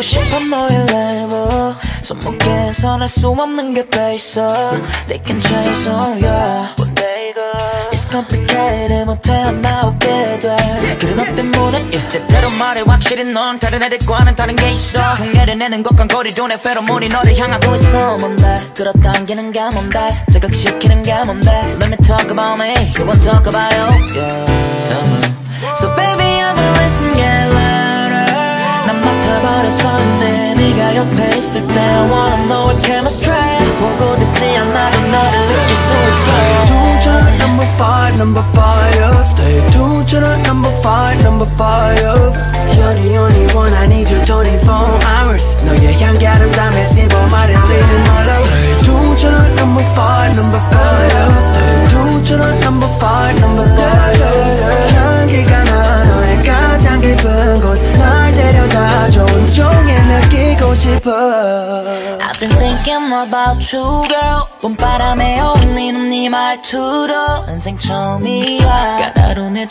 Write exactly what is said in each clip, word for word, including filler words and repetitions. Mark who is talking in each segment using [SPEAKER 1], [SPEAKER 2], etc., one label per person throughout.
[SPEAKER 1] 싶어 너의 level 손목에서 날 수 없는 게 있어 They can chase on ya But they go It's complicated 못해 안 나오게 돼 그래 너 때문에 yeah. 제대로 말해 확실히 넌 다른 애들과는 다른 게 있어 흉내를 내는 것과 거리도 내 페로몬이 너를 향하고 있어 뭔데 끌어당기는 게 뭔데 자극시키는 게 뭔데 Let me talk about me You wanna talk about you yeah. Tell me So baby I'ma listen get louder 난 맡아버렸었는데 네가 옆에 있을 때 I wanna know what chemistry 보고 듣지 않아도 너를 느낄 수 있어
[SPEAKER 2] Stay tuned to the number five, number five Stay tuned to the number five, number five You're the only one I need you twenty-four hours 너의 향기 아름다움에 씹어마린 living my love Stay tuned to the number five, number five Stay tuned to the number five, number five 향기가 나 너의 가장 깊은 곳 날 데려다줘 온종일 느끼고 싶어
[SPEAKER 1] I've been thinking about you girl 봄바람에 어울리는 네 말투로 인생 처음이야 까다로운 내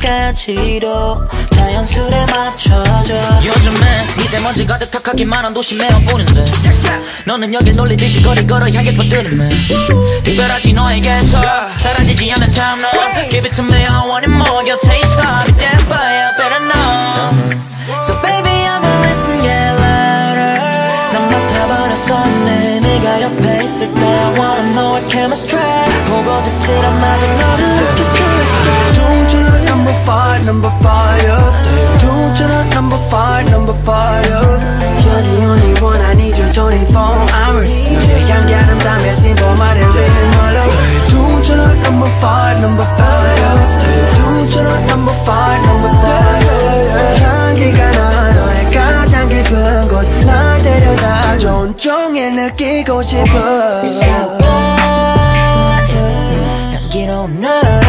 [SPEAKER 1] 취향까지도 자연스레 맞춰줘 요즘에 미세먼지 가득하기만 한 도시 매번 보는데 너는 여길 놀리듯이 거리 걸어 향해 뻗들었네 특별하지 너에게서 사라지지 않는 timeline Give it to me I want it more 곁에 있어 Be that fire better know So baby I'ma listen get louder 난 맡아버렸었네 네가 옆에 있을 때 I wanna know what chemistry 보고 듣질 않아도 너를 느낄 수 있게
[SPEAKER 2] Stay tuned to the number five, number five Stay tuned to the number five, number five You're the only one I need you twenty-four hours 너의 향기 아름다움에 씹어마린 living my love Stay tuned to the number five, number five Stay tuned to the number five, number five 향기가 나 너의 가장 깊은 곳 날 데려다줘 온종일 느끼고 싶어
[SPEAKER 1] 향기로운 날